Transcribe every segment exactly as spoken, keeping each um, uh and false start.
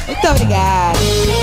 Muito obrigada.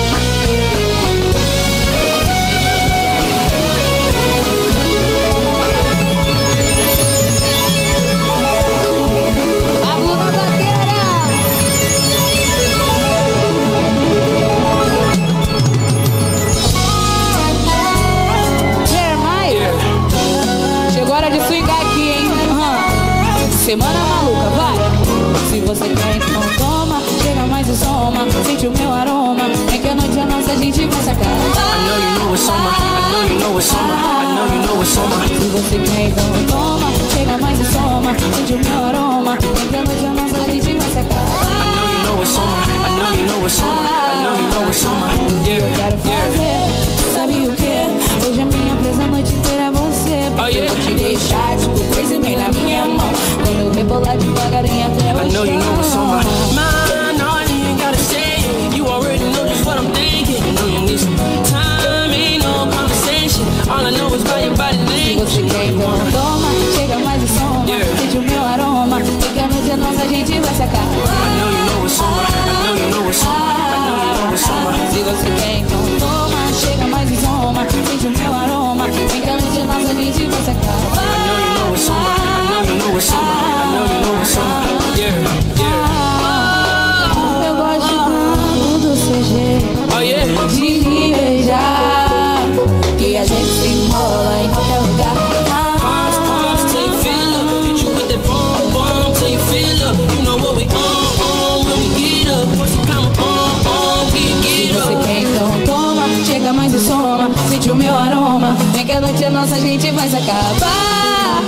Semana maluca, vai! Se você quer, então toma. Chega mais e soma. Sente o meu aroma. É que a noite a nossa gente vai sacar. I know you know it's summer. I know you know it's summer. I know you know it's summer. Se você quer, então toma. Chega mais e soma. Sente o meu aroma. É que a noite a nossa gente vai sacar. I know you know it's summer. I know you know it's summer. I know you know it's summer. Yeah, eu quero fazer, sabe o que? Hoje a minha presa a noite inteira é você. Oh, yeah. Vou te deixar, tipo, crazy bem na minha mão. Quando eu rebolar devagarinho até o I know you know it's summer. chão. Man, all you ain't gotta say. You already know just what I'm thinking. You know you need some time, ain't no conversation. All I know is by your body language. Se você quer, então toma. Chega mais e soma. Yeah. Sente o meu aroma. E que a noite a nossa gente vai sacar. I know you know it's summer. I know you know it's summer. I know you know it's summer. Se você quer, então toma. Chega mais e soma. Sente o meu aroma. E que a noite a nossa gente vai sacar. I know you know it's summer. I know you know it's summer. I know you know it's summer. Yeah, yeah. Eu gosto tanto do seu jeito. Oh yeah. De me beijar. Que a gente se enrola em qualquer lugar. Pause, pause, till you feel up. Hit you with that bomb, bomb, till you feel up. You know what we on, on, when we get up. Put some pound, on, on, we get Se você up. quer, então toma. Chega mais e soma. Sente o meu aroma. Vem que a noite a nossa gente vai se acabar.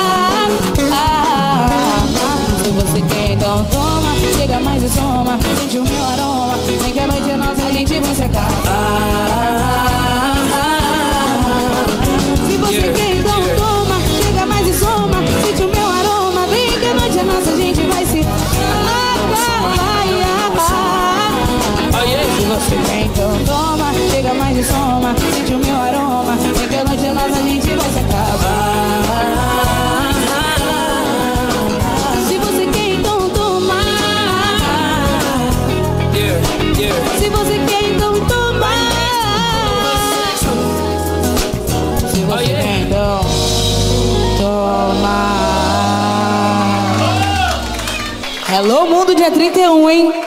Se você quer, então toma. Chega mais e soma. Sente o meu aroma. Vem que a noite a nossa gente vai se acabar. Se você quer, então toma. Chega mais e soma. Sente o meu aroma. Vem que a noite a nossa gente vai se acabar. Se você quer, então toma. Chega mais e soma. Sente o meu aroma. Vem que a noite a nossa gente vai se acabar. Se você quer, então toma. Yeah, yeah. Se você quer, então toma. Se você quer, então toma. Hello, mundo, dia trinta e um, hein?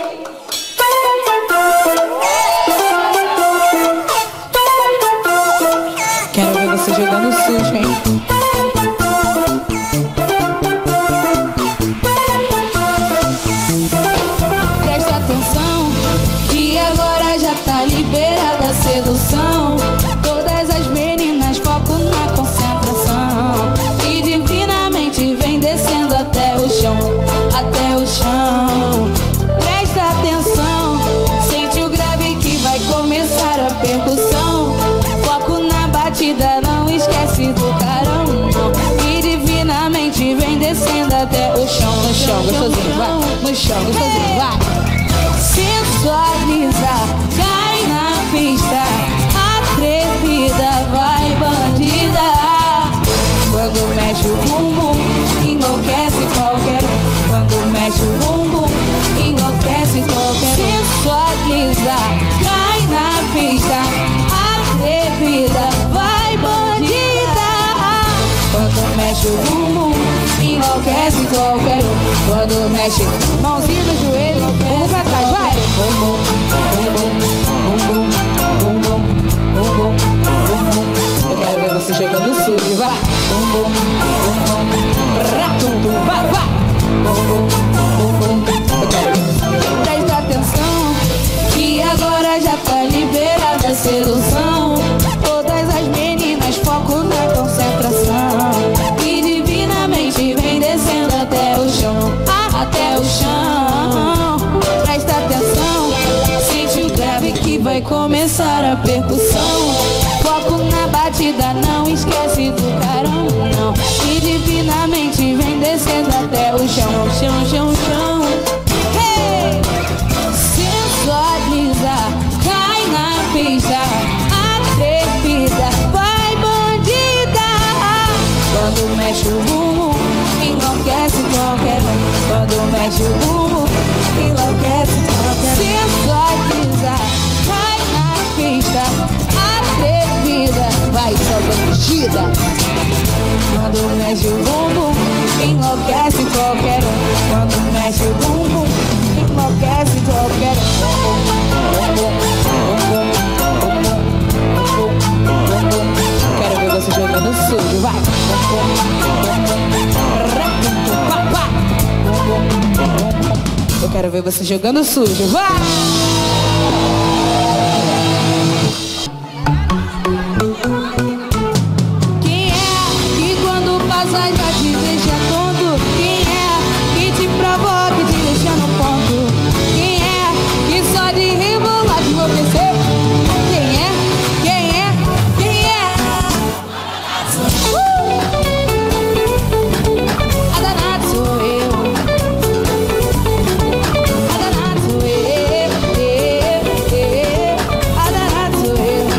Quero ver você jogando sujo, hein? Presta atenção, que agora já tá liberada a sedução. Todas as meninas foco na concentração. E divinamente vem descendo até o chão, até o chão. Presta atenção, sente o grave que vai começar a percussão. Foco na batida, não esquece do carão, não. E divinamente vem descendo até o chão. No chão, gostosinho, vai. No chão, gostosinho, vai. Sensualiza, cai na pista. Atrevida, vai bandida. Quando mexe o bumbum, enlouquece qualquer um. Quando mexe o bumbum, enlouquece qualquer um. Sensualiza, cai na pista. Atrevida, vai bandida. Quando mexe o bumbum, enlouquece qualquer um. Quando mexe, mãozinha no joelho, bumbum pra trás, vai. Bumbum, bumbum, bumbum, bumbum, bumbum, bumbum. Eu quero ver você chegando sujo, vai. Bumbum, bumbum, ratum, vai, vai. Bumbum, bumbum. Eu quero ver. Presta atenção, que agora já tá liberada a sedução. Todas as meninas foco na concentração. E divinamente vem descendo até o chão, até o chão. Presta atenção, sente o grave que vai começar a percussão. Foco na batida, não esquece do carão, não. E divinamente vem descendo até o chão, chão, chão, chão. Hey! Sensualiza, cai na pista. Atrevida, vai bandida. Quando mexe o bumbum, enlouquece qualquer um. Quando mexe o bumbum, enlouquece qualquer um. Sensualiza, atrevida. Quando mexe o bumbum, enlouquece qualquer um. Quando mexe o bumbum, enlouquece qualquer um. Quero ver você jogando sujo, vai. Eu quero ver você jogando sujo, vai. Quem é que quando passa já te deixa tonto? Quem é que te provoca e te deixa no ponto? Quem é que só de rebolar te enlouquecer? Quem é? Quem é? Quem é? Uh! A danada sou eu. A danada sou eu. A danada sou eu.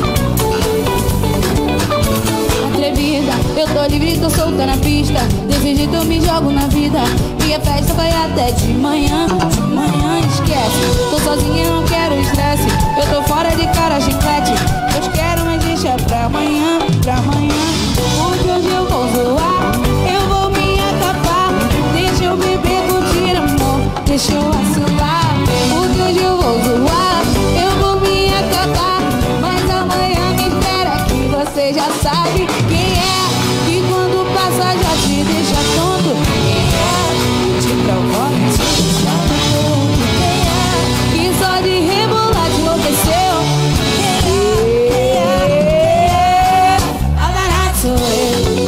Atrevida, eu tô livre, tô solta na pista. Desse jeito eu me jogo na vida. Minha festa vai até de manhã. De manhã esquece. Tô sozinha, não quero estresse. Eu tô fora de cara, chiclete. Eu quero, mas deixa pra amanhã. Pra amanhã. Hoje, hoje eu vou zoar. Eu vou me acapar. Deixa eu beber, curtir amor. Deixa eu vacilar. Hoje, hoje eu vou zoar. Eu vou me acapar. Mas amanhã me espera que você já sabe quem é. Que quando passa já te deixa tonto. Quem é? Te provoca, te deixa tonto. Quem é? Que só de rebolar te enlouqueceu. Quem é? A danada sou eu.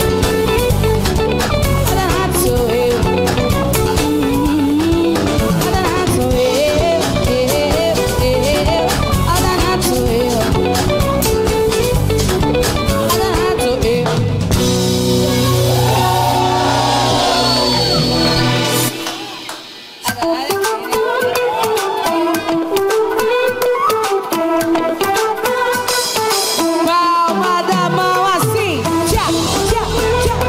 A danada sou eu. A danada sou eu. A danada sou eu. A danada sou eu. Palma da mão assim. Tchá, tchá, tchá.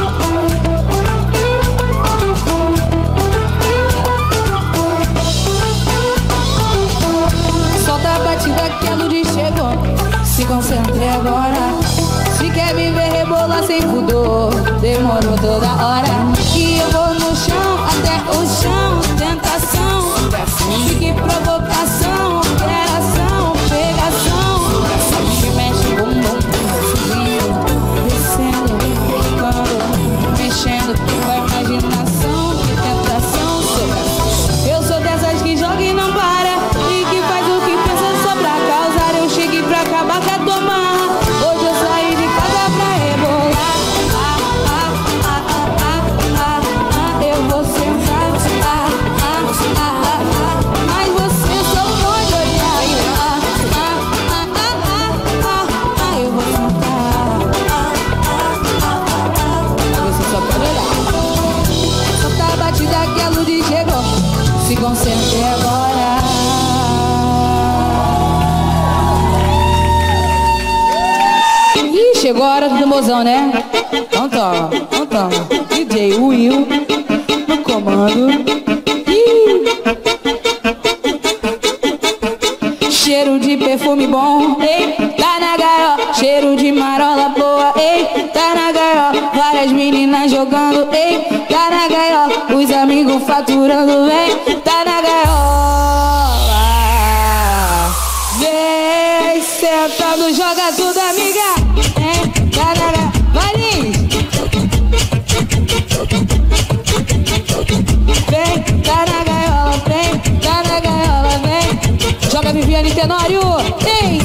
Solta a batida que a luz chegou. Se concentre agora. Se quer me ver rebolar sem pudor, demorou toda hora. Que eu vou no chão, até o chão. Tentação, fique provocação. Operação, pegação. Se mexe o bumbum, subindo, descendo, ficando, mexendo. Com a imaginação, que tentação. Sou. Eu sou dessas que joga e não para. E que faz o que pensa só pra causar. Eu cheguei pra acabar com a tua marra. Hoje eu saí de casa pra rebolar. Ah, ah, ah, ah, ah, ah, ah. Eu vou sentar. Ah, ah, ah, ah, ah. Mas você só pode olhar. Ah, ah, ah, ah, ah, ah, ah. Eu vou sentar. Ah, ah, ah, ah, ah. Você só pode olhar. Solta a batida que a luz chegou. Se concentre agora. Ih, chegou a hora do mozão, né? Então toma, então toma. D J Will no comando. Ih. Cheiro de perfume bom, ei, tá na gaiola. Cheiro de marola boa, ei, tá na gaiola. Várias meninas jogando, ei, tá na gaiola. Os amigos faturando, vem, tá na gaiola. Vem, sentando, joga tudo, amiga. Ei, tá na gaiola. Vai, Lins. Vem, tá na gaiola, vem, tá na gaiola, vem. Joga Viviane Tenório, vem.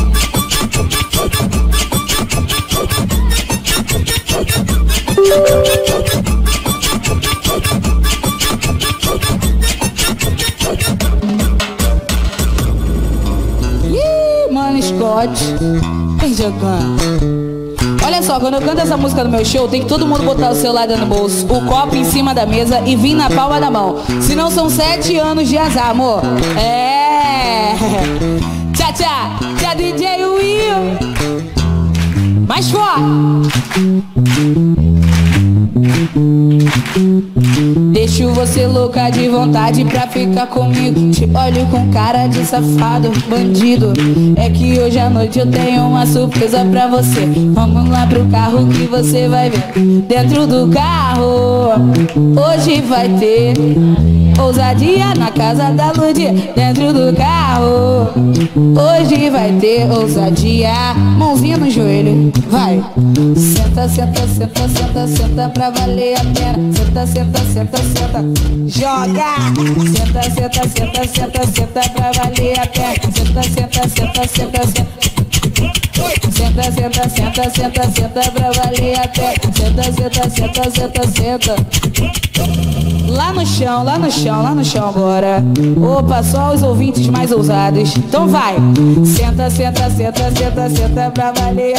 Ih, mano, Scott, vem jogando. Olha só, quando eu canto essa música no meu show, tem que todo mundo botar o celular no bolso, o copo em cima da mesa e vir na palma da mão. Senão são sete anos de azar, amor. É. Tchá, tchá, tchá, D J Will. Mais forte. Deixo você você louca de vontade pra ficar comigo. Te olho com cara de safado, bandido. É que hoje à noite eu tenho uma surpresa pra você. Vamos lá pro carro que você vai ver. Dentro do carro hoje vai ter ousadia na casa da Ludia. Dentro do carro hoje vai ter ousadia. Mãozinha no joelho, vai. Senta, senta, senta, senta, senta pra valer a pena. Senta, senta, senta, senta, joga. Senta, senta, senta, senta, senta pra valer a pena. Senta, senta, senta, senta, senta. Senta, senta, senta, senta, senta pra valer a pena. Senta, senta, senta, senta, senta. Lá no chão, lá no chão, lá no chão agora. Opa, só os ouvintes mais ousados. Então vai. Senta, senta, senta, senta, senta pra valer.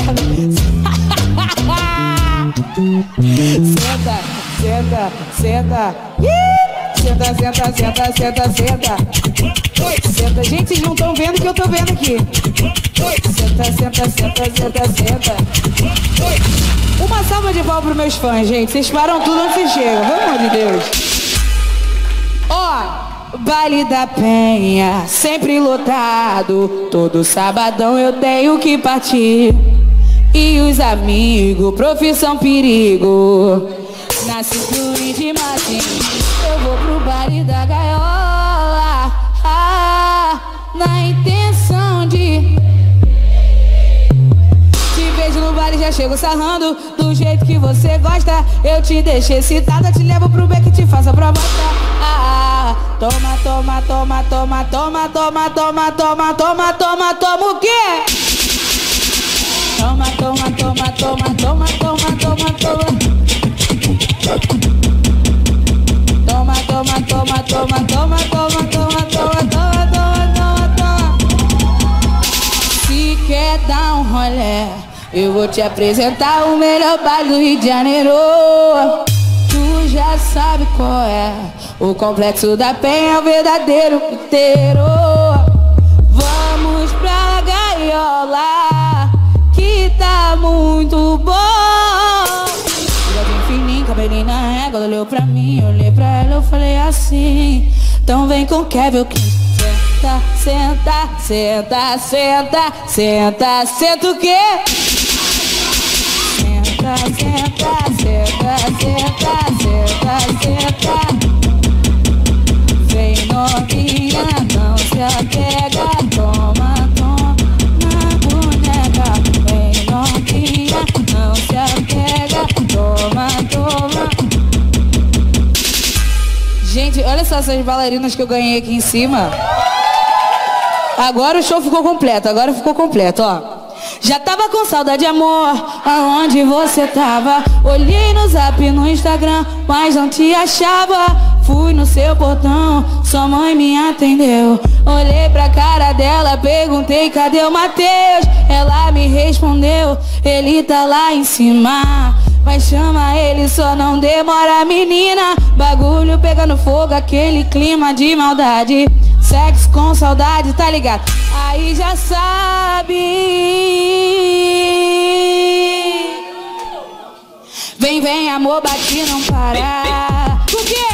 Senta, senta, senta. Senta, senta, senta, senta, senta. Senta. Gente, vocês não estão vendo o que eu tô vendo aqui. Senta, senta, senta, senta, senta. Uma salva de palmas pros meus fãs, gente. Vocês param tudo onde vocês chegam, pelo amor de Deus. Ó, oh, baile da Penha, sempre lotado. Todo sabadão eu tenho que partir. E os amigos, profissão perigo. Na cintura de Martins, eu vou pro baile da gaiola, ah, na intenção de te vejo no baile, já chego sarrando do jeito que você gosta. Eu te deixo excitada, te levo pro beco e te faço a proposta. Ah, toma, toma, toma, toma, toma, toma, toma, toma, toma, toma, toma o quê? Toma, toma, toma, toma, toma, toma, toma, toma. Toma, toma, toma, toma, toma, toma, toma, toma, toma, toma, toma, toma. Se quer dar um rolê, eu vou te apresentar o melhor baile do Rio de Janeiro. Tu já sabe qual é, o Complexo da Penha é o verdadeiro puteiro. Vamos pra gaiola, que tá muito bom. Cabelinho na régua, ela olhou pra mim, eu olhei pra ela, eu falei assim: então vem com Kevin Clint. Senta, senta, senta, senta, senta, senta o quê? Senta, senta, senta, senta, senta, senta. Vem novinha, não se apega, toma, toma, boneca. Vem novinha, não se apega, toma, toma. Gente, olha só essas bailarinas que eu ganhei aqui em cima. Agora o show ficou completo, agora ficou completo, ó. Já tava com saudade, amor, aonde você tava? Olhei no zap, no Instagram, mas não te achava. Fui no seu portão, sua mãe me atendeu. Olhei pra cara dela, perguntei cadê o Matheus. Ela me respondeu, ele tá lá em cima. Mas chama ele, só não demora, menina. Bagulho pegando fogo, aquele clima de maldade. Sexo com saudade, tá ligado? Aí já sabe. Vem, vem, amor, bate, não para. Por quê?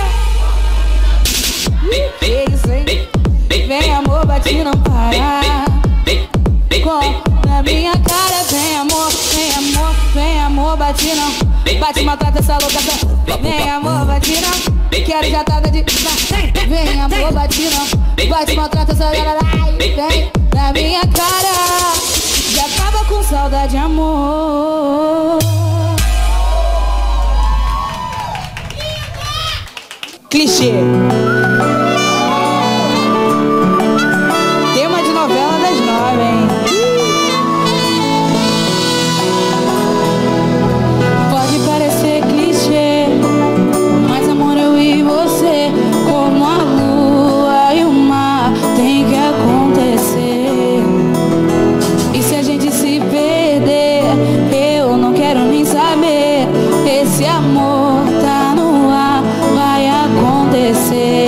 Que isso, hein? Vem, amor, bate, não para. Com na minha cara, vem, amor, vem, amor, vem, amor, bate, não. Bate, maltrata essa louca. Vem, amor, bate, não. Quero já tá de... Vem, amor, bate, não. Bate, maltrata essa louca. Vem na minha cara. Já tava com saudade, amor. Clichê. Tema de novela das nove, hein? Pode parecer clichê, mas amor, eu e você, como a lua e o mar, tem que acontecer. E se a gente se perder, eu não quero nem saber. Esse amor tá no ar, vai acontecer.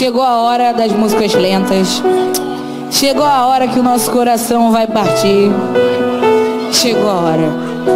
Chegou a hora das músicas lentas. Chegou a hora que o nosso coração vai partir. Chegou a hora.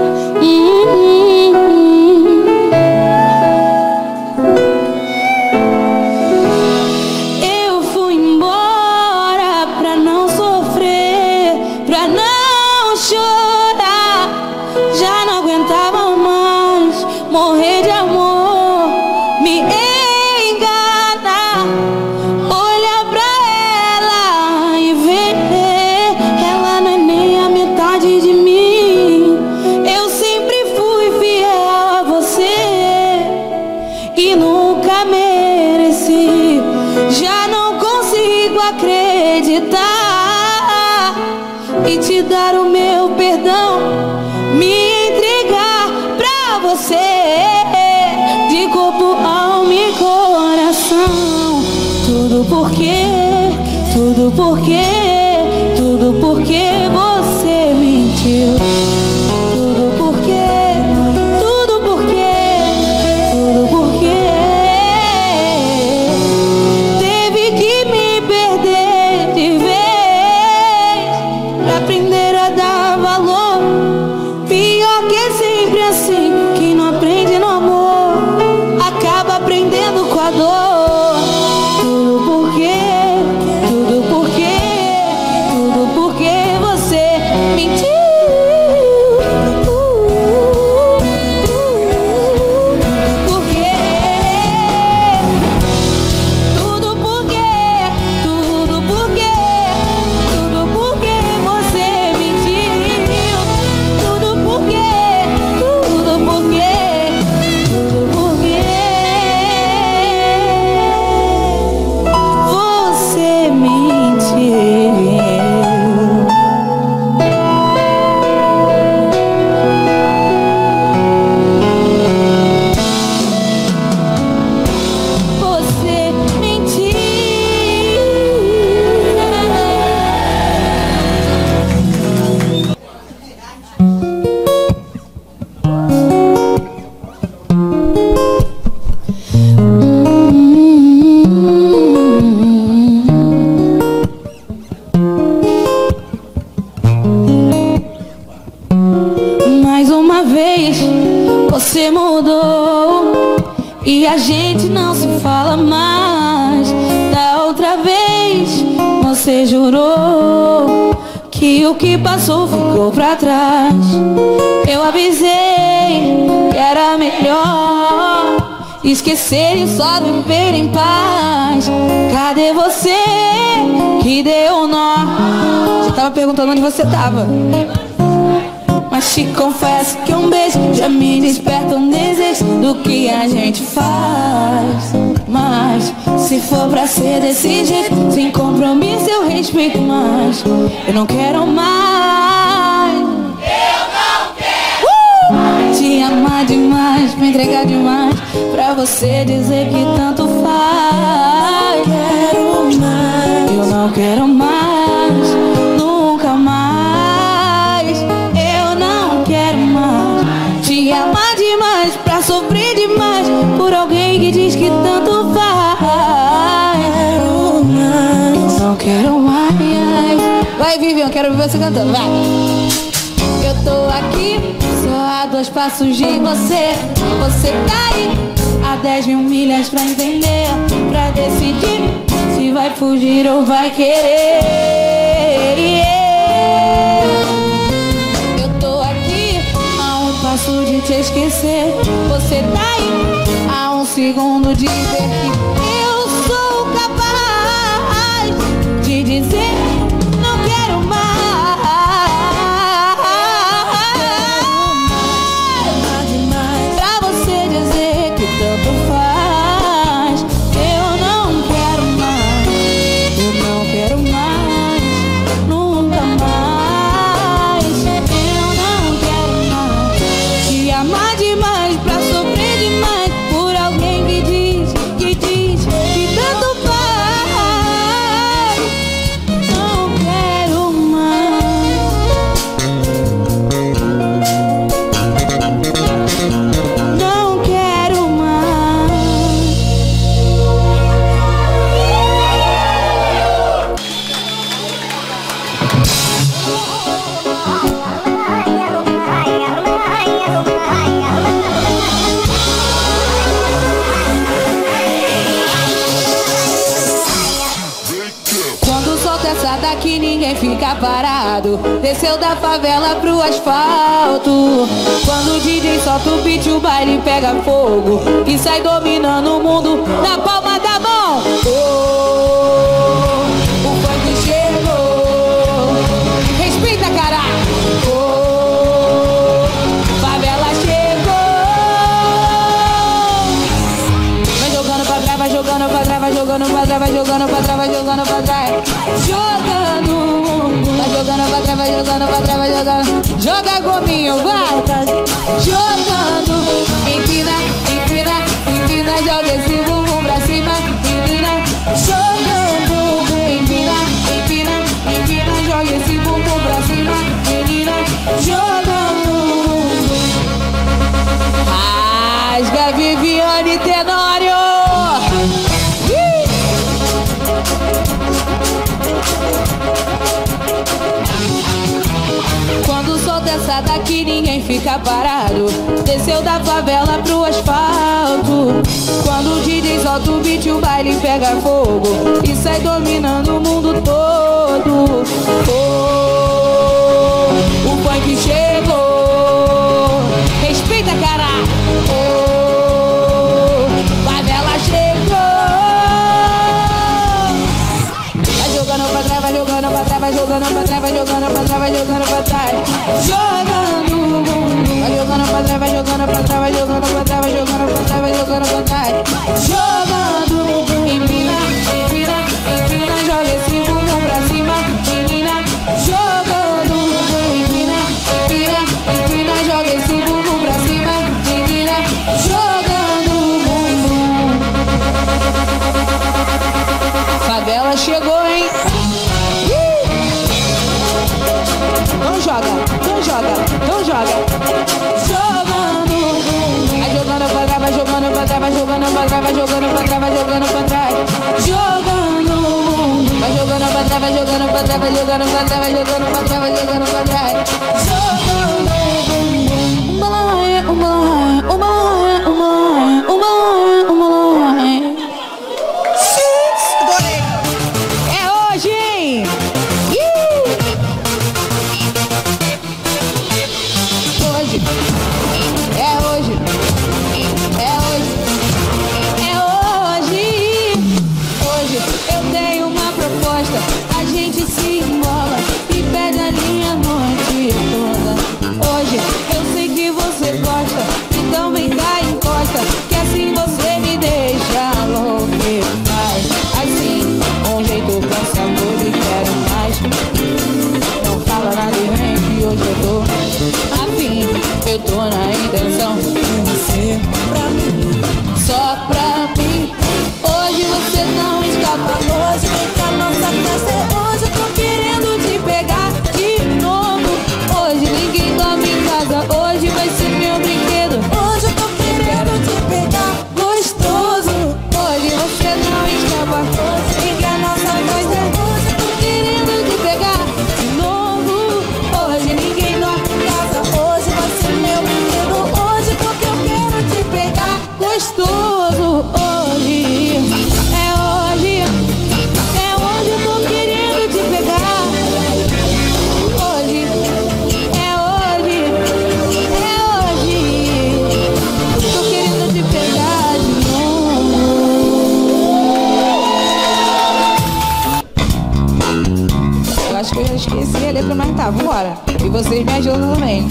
Eu fui embora pra não sofrer, pra não chorar. Já não aguentava mais morrer de amor, me enganar, olhar pra ela e ver ela não é nem a metade de mim. Eu sempre fui fiel a você e nunca mereci. Já não consigo acreditar e te dar o meu perdão, me entregar pra você de corpo, alma e coração. Tudo porque, tudo porque, tudo porque você mentiu. Tudo porque, tudo porque, tudo porque teve que me perder de vez pra aprender a dar valor. Pior que é sempre assim, quem não aprende no amor acaba aprendendo com a dor. Tudo porque, tudo porque, tudo porque você mentiu. Porque, tudo porque, tudo porque, tudo porque você mentiu. Tudo porque, tudo porque, tudo porque você mentiu. Você mentiu. Mais uma vez você mudou e a gente não se fala mais. Da outra vez você jurou que o que passou ficou pra trás. Eu avisei que era melhor esquecer e só viver em paz. Cadê você que deu nó? Você tava perguntando onde você tava. Mas te confesso que um beijo já me desperta um desejo do que a gente faz. Mas se for pra ser desse jeito, sem compromisso eu respeito mais. Eu não quero mais. Eu não quero uh! Te amar demais, me entregar demais, pra você dizer que tanto faz. quero mais. Eu não quero mais, nunca mais. Eu não quero mais te amar demais, pra sofrer demais por alguém que diz que tanto faz. Quero mais. Eu não quero mais. Vai, Vivian, quero ver você cantando, vai. Eu tô aqui, só a dois passos de você. Você tá aí, a dez mil milhas pra entender, pra decidir se vai fugir ou vai querer. Eu tô aqui, a um passo de te esquecer. Você tá aí, a um segundo de ver que eu sou capaz de dizer não quero mais. Pra você dizer que tanto faz. Eu não quero mais, eu não quero mais, nunca mais. Eu não quero mais te amar demais, pra sofrer demais por alguém que diz, que diz que tanto faz. que ninguém fica parado. Desceu da favela pro asfalto. Quando o D J solta o beat, o baile pega fogo e sai dominando o mundo na palma da mão. Oh, o funk chegou. Respeita, caralho. Oh, favela chegou. Vai jogando pra trás, vai jogando pra trás, vai jogando pra trás, vai jogando pra trás, vai jogando pra trás. Jogando. Vai jogando pra trás, vai jogando pra trás, vai jogando. Joga gominho, vai. Jogando. Empina, empina, empina. Joga esse bumbum pra cima. Empina. Jogando. Empina, empina, empina. Joga esse bumbum pra cima. Menina. Jogando. Rasga Viviane Tenório. Quando o sol dessa daqui ninguém fica parado. Desceu da favela pro asfalto. Quando o D J solta o beat, o baile pega fogo e sai dominando o mundo todo. Oh, o funk chegou. Respeita, caralho. Oh, favela chegou. Vai jogando pra trás, vai jogando pra trás, vai jogando pra trás, vai jogando pra trás, vai jogando pra trás. Jogando. Vai jogando pra trás, vai jogando pra trás, vai jogando pra trás, vai jogando pra trás, vai jogando pra trás. Jogando. Empina, empina, empina. Joga esse bumbum pra cima, menina. Jogando. Empina, empina, empina. Joga esse bumbum pra cima, menina. Jogando. Favela chegou, hein? Não joga, não joga, não joga. Jogando. Vai jogando pra trás, vai jogando pra trás, vai jogando pra trás, vai jogando pra trás, vai jogando pra trás. Jogando. Vai jogando pra trás, vai jogando pra trás, vai jogando pra trás, vai jogando pra trás, vai jogando pra trás. Jogando. Uma, uma, uma, uma, uma, uma. É hoje, hein? Hoje, é hoje, é hoje, é hoje. Hoje eu tenho uma proposta. A gente se embola e pega a linha a noite toda. Hoje eu sei que você gosta, então vem cá, encosta, que assim você me deixa louco e faz. Assim, um jeito pensador e quero mais. Não fala nada e vem que hoje eu tô afim. Eu tô na intenção de você pra mim, só pra mim. Hoje você não escapa. Hoje vem cá, nossa festa é hoje. Eu tô querendo te pegar de novo. Hoje ninguém dorme em casa. Hoje vai ser meu brinquedo. Hoje eu tô querendo te pegar gostoso. Hoje você não escapa. Hoje vem cá, nossa festa é hoje. Eu tô querendo te pegar de novo. Hoje ninguém dorme em casa. Hoje vai ser meu brinquedo. Hoje porque eu quero te pegar gostoso. Hoje é hoje. É hoje eu tô querendo te pegar. Hoje é hoje. É hoje. Eu tô querendo te pegar de novo. Eu acho que eu já esqueci a letra, mas tá, vambora. E vocês me ajudam também.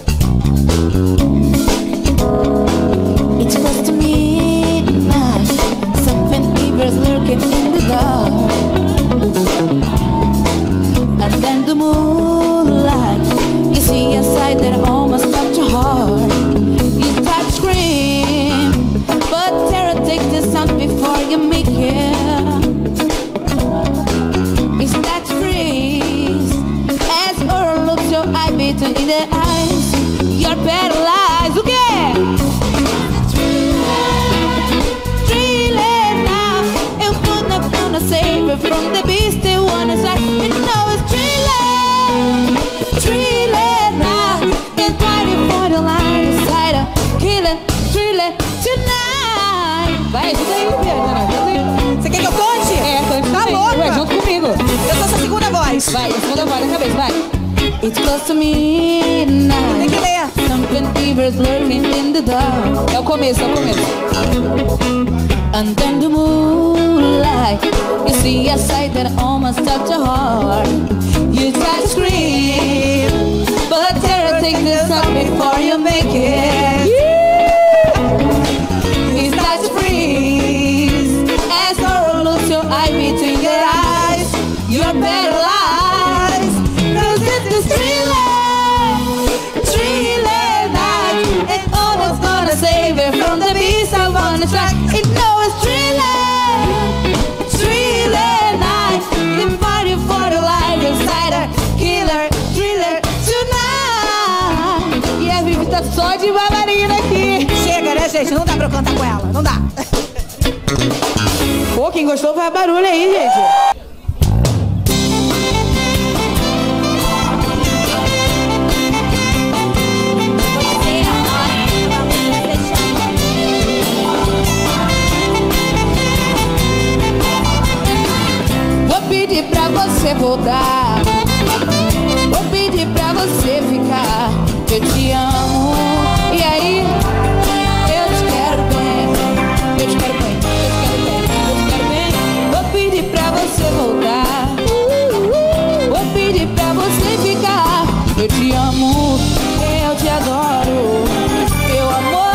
It's close to midnight. Something evil's lurking in the dark. And then the moonlight, you see a sight that almost touch your heart. You try to scream, but terror takes the sound before you make it. It's that freeze as horror looks your eye beaten in the eyes. Vai, segunda voz na cabeça, vai. It's close to midnight. Tem que ler. Something fever's lurking in the dark. É o começo, é o começo. Under the moonlight, you see a sight that almost touch your heart. You try to scream, but terror takes this up before you make it. You start to freeze as horror looks your eye between your eyes. You're paralyzed, cause it's the thriller, thriller night. And all that's gonna save you from the beast I wanna track. It know it's thriller, thriller night. You party for the life inside a killer, thriller tonight. E a Vivi tá só de bailarina aqui. Chega, né, gente? Não dá pra eu cantar com ela. Não dá. Pô, quem gostou faz barulho aí, gente. Vou pedir pra você voltar, vou pedir pra você ficar. Eu te amo, e aí? Eu te quero bem, eu te quero bem, eu te quero bem, eu te quero bem. Vou pedir pra você voltar, vou pedir pra você ficar. Eu te amo, eu te adoro, meu amor.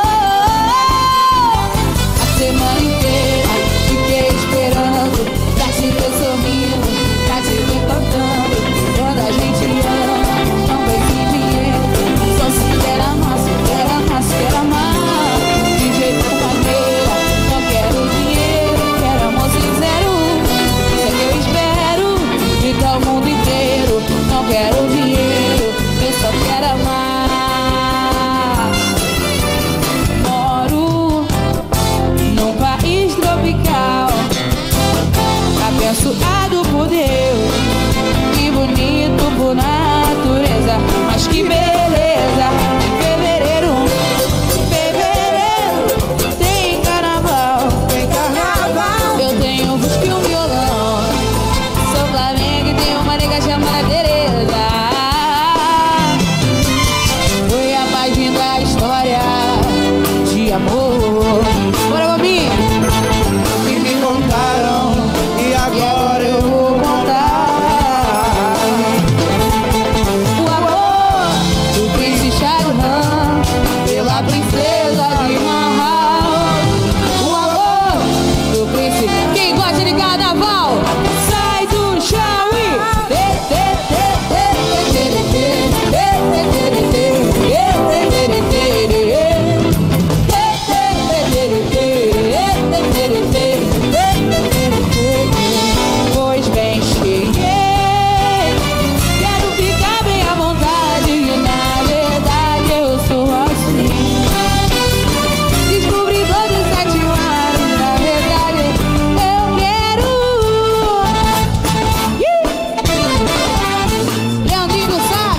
A semana inteira fiquei esperando pra te ver sorrindo, pra te ver cantando. Quando a gente ama, não pense em dinheiro, só se quer amar, se quer amar, se quer amar. De jeito maneira, não quero dinheiro, quero amor sincero. Isso é que eu espero de todo mundo inteiro. Não quero dinheiro, eu só quero amar. Moro num país tropical, abençoado por Deus e bonito por natureza. Mas que beleza! Em fevereiro, fevereiro tem carnaval. Tem carnaval. Eu tenho um fusca e um violão, sou Flamengo e tenho uma nega chamada Tereza. Foi a página da história de amor. Bora, Bobinha! E me contaram, e E agora agora eu eu vou contar o amor do príncipe Shah Jahan pela princesa de Mahal. O amor do príncipe. Quem gosta de carnaval, sai do chão e pois bem, cheguei. Quero ficar bem à vontade, e na verdade eu sou assim. Descobri dois e sete anos, na verdade eu quero. Ih! Leandrinho do sax.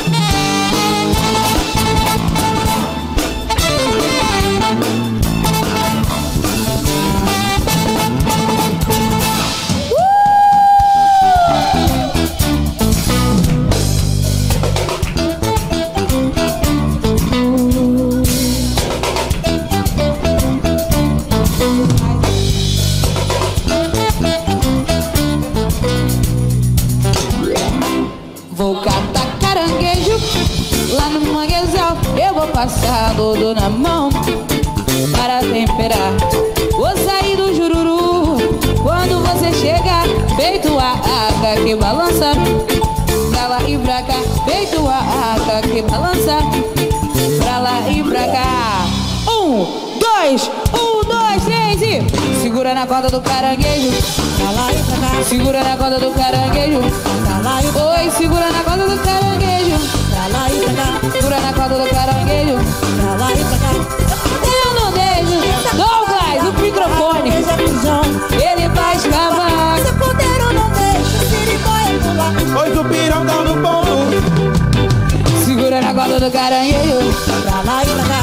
Vou catar caranguejo lá no manguezal. Eu vou passar dodo na mão para temperar. Vou sair do jururu quando você chegar, feito a aca que balança pra lá e pra cá, feito a aca que balança pra lá e pra cá. Um, dois, um, dois, três e segura na corda do caranguejo. Pra lá e pra cá. Segura na corda do caranguejo. Pra lá e pra cá. Oi, segura na corda do caranguejo. Pra lá e pra cá. Segura na corda do caranguejo. Pra lá e pra cá. Eu não deixo. Douglas, o microfone. Essa prisão. Ele vai escavar. Se puder eu não deixo, se ele vai pular. Pois o pirão tá no bolo. Segura na corda do caranguejo. Pra lá e pra cá.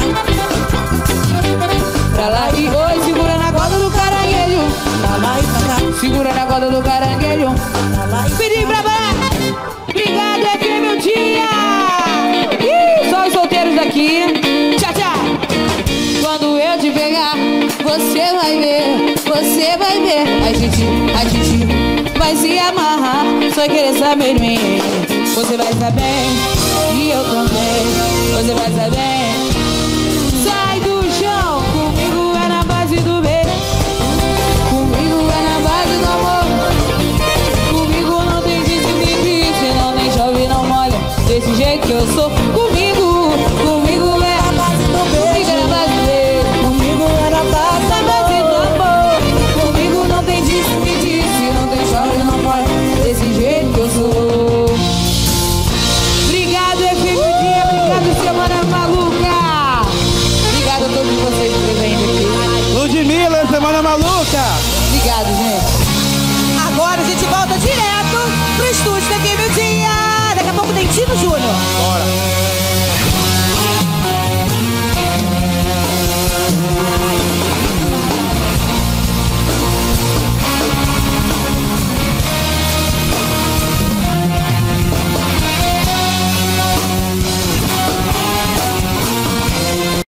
Pra lá e oi, segura na corda do caranguejo. Pra lá e pra cá. Segura na corda do caranguejo. Pra lá e pra cá. Pedi pra baixo. Você vai ver, você vai ver. A gente, a gente vai se amarrar. Só querer saber de mim. Você vai saber, e eu também. Você vai saber. Sai do chão, comigo é na base do beijo. Comigo é na base do amor. Comigo não tem disse-me-disse, não nem chove, não molha. Desse jeito que eu sou. Comigo, comigo é Na base do Comigo é na beijo, base do beijo. comigo é na base Na do base do amor. amor. Comigo não tem disse-me-disse, não tem chove, não molha. Desse jeito que eu sou. Obrigado, F M Dia. Obrigado, Semana Maluca. Obrigado a todos vocês por terem vindo aqui. Ludmilla, Semana Maluca. Obrigado, gente. Agora a gente volta direto pro estúdio da F M Dia. Daqui a pouco tem Tino Júnior.